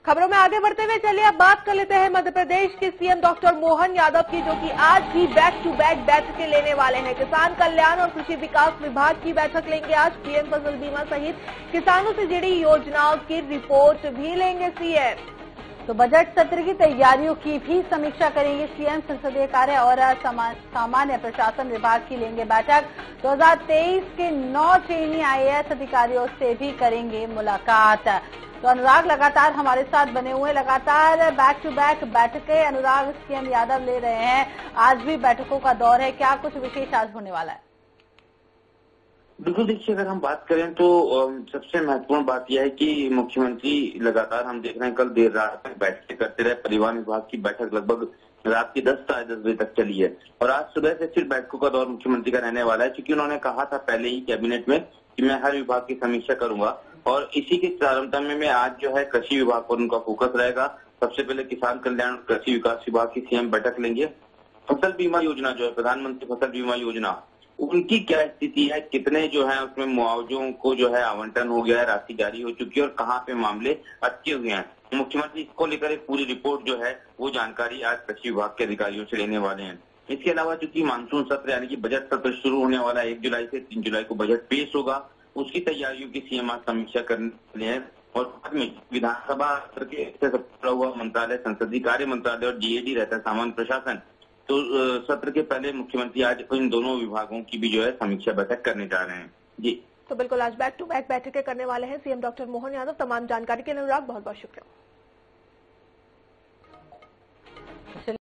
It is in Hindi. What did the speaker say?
खबरों में आगे बढ़ते हुए चलिए अब बात कर लेते हैं मध्य प्रदेश के सीएम डॉक्टर मोहन यादव की, जो कि आज भी बैक टू बैक बैठकें लेने वाले हैं। किसान कल्याण और कृषि विकास विभाग की बैठक लेंगे आज। पीएम फसल बीमा सहित किसानों से जुड़ी योजनाओं की रिपोर्ट भी लेंगे सीएम। तो बजट सत्र की तैयारियों की भी समीक्षा करेंगे सीएम। संसदीय कार्य और सामान्य प्रशासन विभाग की लेंगे बैठक। 2023 के 9 ट्रेनी आईएएस अधिकारियों से भी करेंगे मुलाकात। तो अनुराग लगातार हमारे साथ बने हुए, लगातार बैक टू बैक बैठकें अनुराग सीएम यादव ले रहे हैं। आज भी बैठकों का दौर है, क्या कुछ विशेष आज होने वाला है? बिल्कुल, देखिए अगर हम बात करें तो सबसे महत्वपूर्ण बात यह है कि मुख्यमंत्री लगातार हम देख रहे हैं कल देर रात तक बैठकें करते रहे। परिवहन विभाग की बैठक लगभग रात के 10 साढ़े 10 बजे तक चली है और आज सुबह से फिर बैठकों का दौर मुख्यमंत्री का रहने वाला है, क्योंकि उन्होंने कहा था पहले ही कैबिनेट में कि मैं हर विभाग की समीक्षा करूंगा और इसी के प्रारंभता में आज जो है कृषि विभाग पर उनका फोकस रहेगा। सबसे पहले किसान कल्याण और कृषि विकास विभाग की सीएम बैठक लेंगे। फसल बीमा योजना जो है प्रधानमंत्री फसल बीमा योजना, उनकी क्या स्थिति है, कितने जो है उसमें मुआवजों को जो है आवंटन हो गया है, राशि जारी हो चुकी है और कहाँ पे मामले अटके हुए हैं। मुख्यमंत्री इसको लेकर एक पूरी रिपोर्ट जो है वो जानकारी आज कृषि विभाग के अधिकारियों से लेने वाले हैं। इसके अलावा चूंकि मानसून सत्र यानी कि बजट सत्र शुरू होने वाला है, 1 जुलाई से 3 जुलाई को बजट पेश होगा, उसकी तैयारियों की सीएम आज समीक्षा करने वाले हैं। और बाद में विधानसभा सत्र के जुड़ा हुआ मंत्रालय संसदीय कार्य मंत्रालय और जीएडी रहता है सामान्य प्रशासन, तो सत्र के पहले मुख्यमंत्री आज इन दोनों विभागों की भी जो है समीक्षा बैठक करने जा रहे हैं। जी तो बिल्कुल आज बैक टू बैक बैठकें करने वाले हैं सीएम डॉक्टर मोहन यादव। तमाम जानकारी के लिए अनुराग बहुत बहुत शुक्रिया।